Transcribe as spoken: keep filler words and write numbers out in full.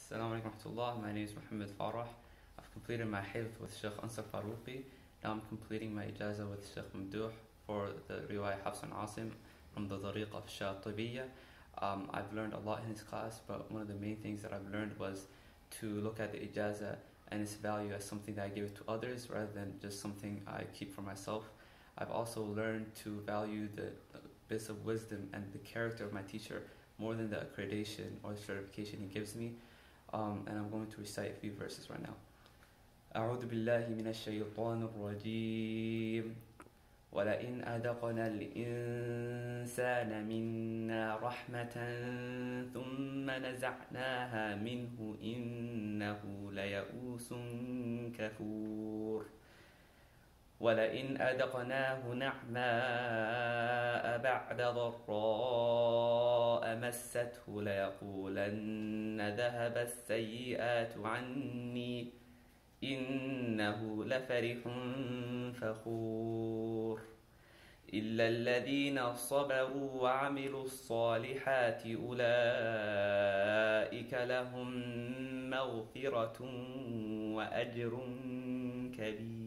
Assalamu alaikum warahmatullah. My name is Muhammad Farah. I've completed my hifz with Sheikh Ansar Faruqi. Now I'm completing my ijaza with Sheikh Mamdouh for the riwayah Hafs and Asim from the Tariq of Shatibiyya. Um, I've learned a lot in his class, but one of the main things that I've learned was to look at the ijaza and its value as something that I give it to others rather than just something I keep for myself. I've also learned to value the bits of wisdom and the character of my teacher more than the accreditation or the certification he gives me. Um, and I'm going to recite a few verses right now. أعوذ بالله من الشيطان الرجيم ولئن أذقنا الإنسان منا رحمة ثم نزعناها منه إنه ليئوس كفور ولئن أذقناه نعماء بعد ضراء مسته ليقولن ذهب السيئات عني إنه لفرح فخور إلا الذين صبروا وعملوا الصالحات أولئك لهم مغفرة وأجر كبير.